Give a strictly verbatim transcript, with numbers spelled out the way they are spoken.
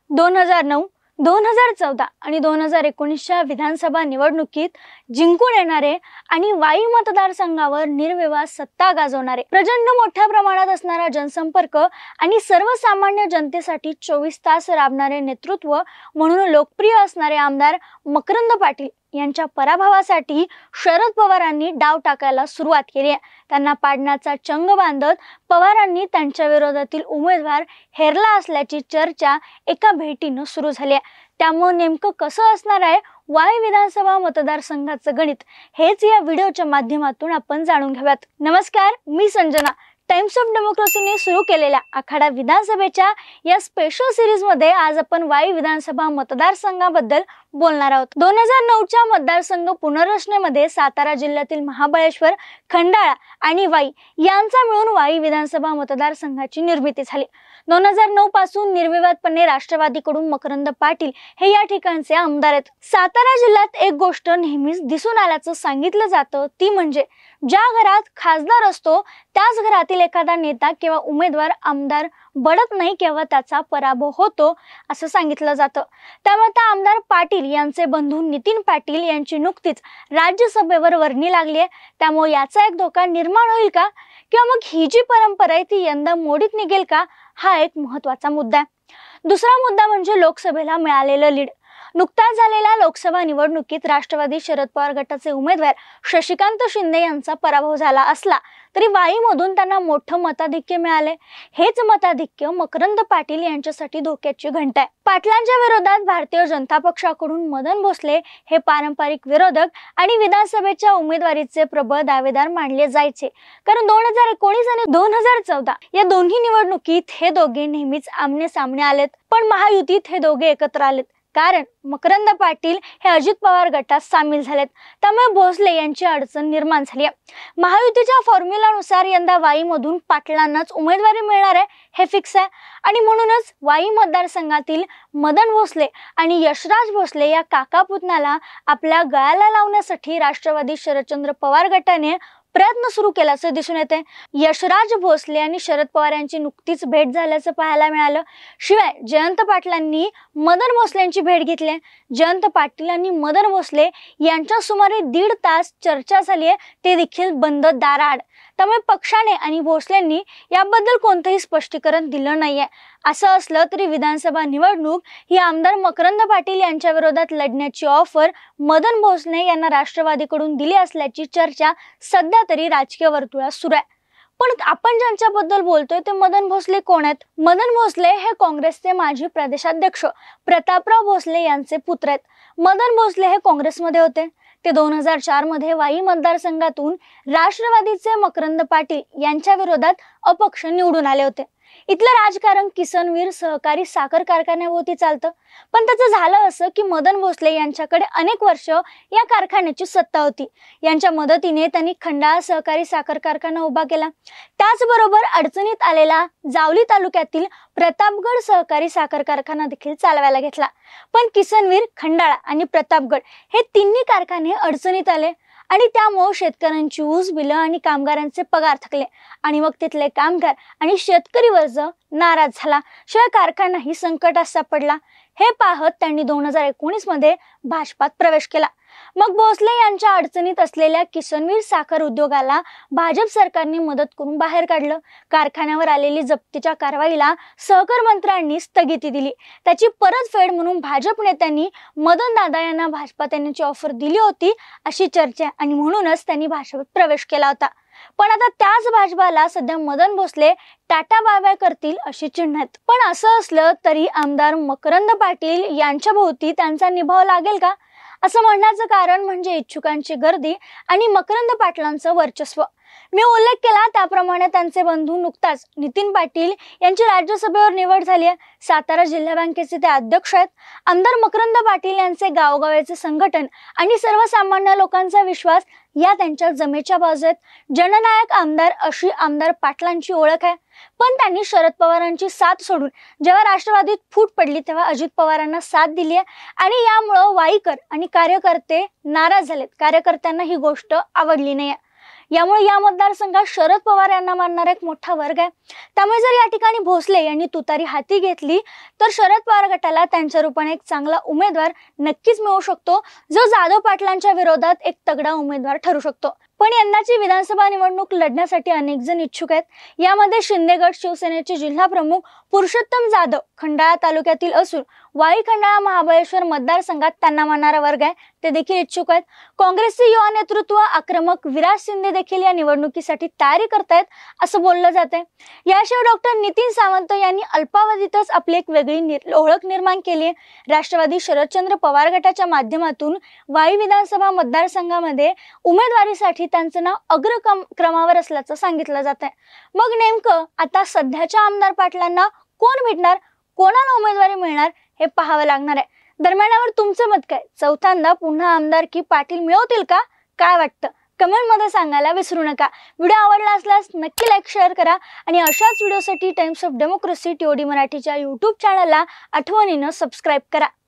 दोन हजार नऊ, दोन हजार चौदा आणि दोन हजार एकोणीसच्या विधानसभा निवडणुकीत जिंकून येणारे आणि वाई मतदारसंघावर निर्विवाद सत्ता गाजवणारे, प्रचंड मोठ्या प्रमाणात असणारा जनसंपर्क आणि सर्वसामान्य जनतेसाठी चोवीस तास राबणारे नेतृत्व म्हणून लोकप्रिय असणारे आमदार मकरंद पाटील यांच्या पराभवासाठी शरद पवारांनी डाव टाकायला सुरुवात केली आहे। त्यांना पाडण्याचा चंग बांधत पवारांनी त्यांच्या विरोधातील उमेदवार हेरला असल्याची चर्चा एका भेटीनं सुरू झाली आहे। त्यामुळे नेमकं कसं असणार आहे वाई विधानसभा मतदारसंघाचं गणित, हेच या व्हिडिओच्या माध्यमातून आपण जाणून घेऊयात। नमस्कार, मी संजना। टाइम्स ऑफ डेमोक्रेसीने सुरू केलेल्या आखाडा विधानसभेच्या या स्पेशल सिरीज मध्ये आज आपण वाई विधानसभा मतदारसंघाबद्दल बोलणार आहोत। दोन हजार नऊच्या मतदारसंघ पुनर्रचनेमध्ये सातारा जिल्ह्यातील महाबळेश्वर, खंडाळा आणि वाई यांचा मिळून वाई विधानसभा मतदारसंघाची निर्मिती झाली। दोन हजार नऊ पासून निर्विवादपणे राष्ट्रवादीकडून मकरंद पाटील हे या ठिकाणचे आमदार आहेत। सातारा जिल्ह्यात एक गोष्ट नेहमीच दिसून आल्याचं सांगितलं जातं, ती म्हणजे ज्या घरात खासदार असतो त्याच घरातील एखादा नेता किंवा उमेदवार आमदार बढत नाही किंवा त्याचा पराभव होतो असं सांगितलं जातं। त्यामुळे त्या आमदार पाटील यांचे बंधू नितीन पाटील यांची नुकतीच राज्यसभेवर वर्णी लागली आहे। त्यामुळे याचा एक धोका निर्माण होईल का, किंवा मग ही जी परंपरा आहे ती यंदा मोडीत निघेल का, हा एक महत्त्वाचा मुद्दा आहे। दुसरा मुद्दा म्हणजे लोकसभेला मिळालेलं लीड। नुकत्याच झालेल्या लोकसभा निवडणुकीत राष्ट्रवादी शरद पवार गटाचे उमेदवार शशिकांत शिंदे यांचा पराभव झाला असला तरी वाईमधून त्यांना मोठं मताधिक्य मिळाले। हेच मताधिक्य मकरंद पाटील यांच्यासाठी धोक्याची घंटा आहे। पाटलांच्या विरोधात भारतीय जनता पक्षाकडून मदन भोसले हे पारंपरिक विरोधक आणि विधानसभेच्या उमेदवारीचे प्रबळ दावेदार मानले जायचे, कारण दोन हजार एकोणीस आणि दोन हजार चौदा या दोन्ही निवडणुकीत हे दोघे नेहमीच आमने सामने आलेत। पण महायुतीत हे दोघे एकत्र आलेत कारण मकरंद पाटील हे अजित पवार गटात सामील झालेत। त्यामुळे भोसले यांची अडचण निर्माण झाली आहे। महायुतीच्या फॉर्म्युलानुसार यंदा वाईमधून पाटलांनाच उमेदवारी मिळणार आहे हे फिक्स आहे, आणि म्हणूनच वाई मतदारसंघातील मदन भोसले आणि यशराज भोसले या काका पुतण्याला आपल्या गळ्याला लावण्यासाठी राष्ट्रवादी शरदचंद्र पवार गटाने प्रयत्न सुरू केल्याचं दिसून येते। यशराज भोसले आणि शरद पवार यांची नुकतीच भेट झाल्याचं पाहायला मिळालं। शिवाय जयंत पाटलांनी मदन भोसलेंची भेट घेतली। जयंत पाटील आणि मदन भोसले यांच्या सुमारे दीड तास चर्चा झाली आहे, ते देखील बंद दाराआड। त्यामुळे पक्षाने आणि भोसलेंनी याबद्दल कोणतेही स्पष्टीकरण दिलं नाहीये। असं असलं तरी विधानसभा निवडणूक ही आमदार मकरंद पाटील यांच्या विरोधात लढण्याची ऑफर मदन भोसले यांना राष्ट्रवादीकडून दिली असल्याची चर्चा सध्या तरी राजकीय वर्तुळात सुरू आहे। पण आपण ज्यांच्याबद्दल बोलतोय ते मदन भोसले कोण आहेत? मदन भोसले हे काँग्रेसचे माजी प्रदेशाध्यक्ष प्रतापराव भोसले यांचे पुत्र आहेत। मदन भोसले हे काँग्रेसमध्ये होते। ते दोन हजार चार मध्ये वाई मतदारसंघातून राष्ट्रवादीचे मकरंद पाटील यांच्या विरोधात अपक्ष निवडून आले होते। इथलं राजकारण किसनवीर सहकारी साखर कारखान्याभोवती चालतं, पण त्याचं झालं असं की मदन भोसले यांच्याकडे अनेक वर्ष या कारखान्याची सत्ता होती। यांच्या मदतीने त्यांनी खंडाळा सहकारी साखर कारखाना उभा केला। त्याचबरोबर अडचणीत आलेला जावली तालुक्यातील प्रतापगड सहकारी साखर कारखाना देखील चालवायला घेतला। पण किसनवीर, खंडाळा आणि प्रतापगड हे तिन्ही कारखाने अडचणीत आले आणि त्यामुळे शेतकऱ्यांची ऊस बिलं आणि कामगारांचे पगार थकले, आणि मग तिथले कामगार आणि शेतकरी वर्ग नाराज झाला। शिवाय कारखानाही संकटात सापडला। हे पाहत त्यांनी दोन हजार एकोणीस मध्ये भाजपात प्रवेश केला। मग भोसले यांच्या अडचणीत असलेल्या किसनवीर साखर उद्योगाला भाजप सरकारने मदत करून बाहेर काढलं। कारखान्यावर आलेली जप्तीच्या कारवाईला सहकार मंत्र्यांनी स्थगिती दिली। त्याची परतफेड म्हणून भाजप नेत्यांनी मदन दादा यांना भाजपात येण्याची ऑफर दिली होती अशी चर्चा, आणि म्हणूनच त्यांनी भाजपात प्रवेश केला होता। पण आता त्याच भाजपाला सध्या Madan Bhosale tata bye bye करतील अशी चिन्ह आहेत। पण असं असलं तरी आमदार मकरंद पाटील यांच्या भोवती त्यांचा निभाव लागेल का, असं म्हणण्याचं कारण म्हणजे इच्छुकांची गर्दी आणि मकरंद पाटलांचं वर्चस्व। मी उल्लेख केला त्याप्रमाणे त्यांचे बंधू नुकताच नितीन पाटील यांची राज्यसभेवर निवड झाली आहे। सातारा जिल्हा बँकेचे ते अध्यक्ष आहेत। आमदार मकरंद पाटील यांचे गावगावचे संघटन आणि सर्वसामान्य लोकांचा विश्वास या त्यांच्या जमेच्या बाजू आहेत। जननायक आमदार अशी आमदार पाटलांची ओळख आहे। पण त्यांनी शरद पवारांची साथ सोडून जेव्हा राष्ट्रवादीत फूट पडली तेव्हा अजित पवारांना साथ दिली आहे, आणि यामुळे वाईकर आणि कार्यकर्ते नाराज झालेत। कार्यकर्त्यांना ही गोष्ट आवडली नाही। यामुळे या मतदारसंघात शरद पवार यांना मानणारा एक मोठा वर्ग आहे। त्यामुळे जर या ठिकाणी भोसले यांनी तुतारी हाती घेतली तर शरद पवार गटाला त्यांच्या रूपाने एक चांगला उमेदवार नक्कीच मिळू शकतो, जो जाधव पाटलांच्या विरोधात एक तगडा उमेदवार ठरू शकतो। पण यंदाची विधानसभा निवडणूक लढण्यासाठी अनेक जण इच्छुक आहेत। यामध्ये शिंदेगड शिवसेनेचे जिल्हा प्रमुख पुरुषोत्तम जाधव खंडाळा तालुक्यातील असून वाई खंडाळा महाबळेश्वर मतदारसंघात त्यांना मानणारा वर्ग आहे ते देखील इच्छुक आहेत। काँग्रेसचे युवा नेतृत्व आक्रमक विराज शिंदे देखील या निवडणुकीसाठी तयारी करतायत असं बोललं जातंय। याशिवाय डॉक्टर नितीन सावंत यांनी अल्पावधीतच आपली एक वेगळी ओळख निर्माण केली आहे। राष्ट्रवादी शरदचंद्र पवार गटाच्या माध्यमातून वाई विधानसभा मतदारसंघामध्ये उमेदवारीसाठी त्यांचं नाव अग्र क्रमावर असल्याचं सांगितलं जात आहे। मग नेमकं आता सध्याच्या आमदार पाटलांना कोण भेटणार, कोणाला उमेदवारी मिळणार हे पाहावं लागणार आहे। दरम्यान यावर तुमचं मत काय? चौथ्यांदा पुन्हा आमदारकी पाटील मिळवतील का? काय वाटतं कमेंट मध्ये सांगायला विसरू नका। व्हिडिओ आवडला असल्यास नक्की लाईक शेअर करा आणि अशाच व्हिडिओसाठी टाइम्स ऑफ डेमोक्रेसी टीओडी मराठीच्या यूट्यूब चॅनलला आठवणीनं सबस्क्राईब करा।